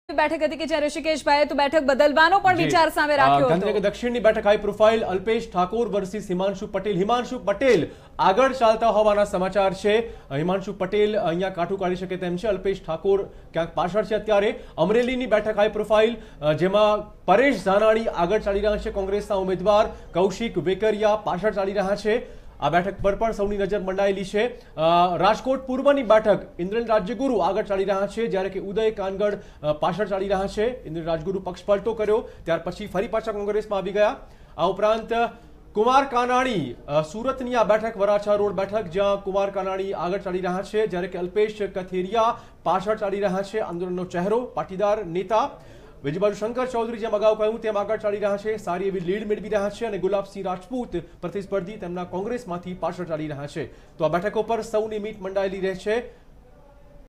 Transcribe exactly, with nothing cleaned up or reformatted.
બેઠક હતી કે જ્યાં ઋષિકેશભાઈએ તો બેઠક બદલવાનો પણ વિચાર સામે રાખ્યો હતો। ગાંધીનગર દક્ષિણની બેઠક high profile Alpesh Thakor versus Himanshu Patel. Himanshu Patel આગળ ચાલતા હોવાના સમાચાર છે। હિમાંશુ પટેલ અહીંયા કાઠું કાઢી શકે તેમ છે। અલ્પેશ ઠાકોર ક્યાંક પાછળ છે। અત્યારે અમરેલીની બેઠક હાઈ પ્રોફાઇલ જેમાં પરેશ ધાનાણી આગળ ચાલી રહ્યા છે। કોંગ્રેસના ઉમેદવાર કૌશિક વેકરિયા પાછળ ચાલી રહ્યા છે। આ બેઠક પર પણ સૌની નજર મંડાયેલી છે। રાજકોટ પૂર્વની બેઠક ઇન્દ્રેલ રાજ્યગુરુ આગળ ચાલી રહ્યા છે, જ્યારે કે ઉદય કાનગડ પાછળ ચાલી રહ્યા છે। ઇન્દ્રેલ રાજગુરુ પક્ષ પલટો કર્યો, ત્યાર પછી ફરી પાછા કોંગ્રેસમાં આવી ગયા। આ ઉપરાંત કુમાર કાનાણી સુરતની આ બેઠક વરાછા રોડ બેઠક, જ્યાં કુમાર કાનાણી આગળ ચાલી રહ્યા છે, જ્યારે કે અલ્પેશ કથેરિયા પાછળ ચાલી રહ્યા છે। આંદોલનનો ચહેરો, પાટીદાર નેતા। બીજી બાજુ શંકર ચૌધરી જેમ અગાઉ કહ્યું તેમ આગળ ચાલી રહ્યા છે, સારી એવી લીડ મેળવી રહ્યા છે, અને ગુલાબસિંહ રાજપૂત પ્રતિસ્પર્ધી તેમના કોંગ્રેસમાંથી પાછળ ચાલી રહ્યા છે। તો આ બેઠકો પર સૌની મીટ મંડાયેલી રહે છે।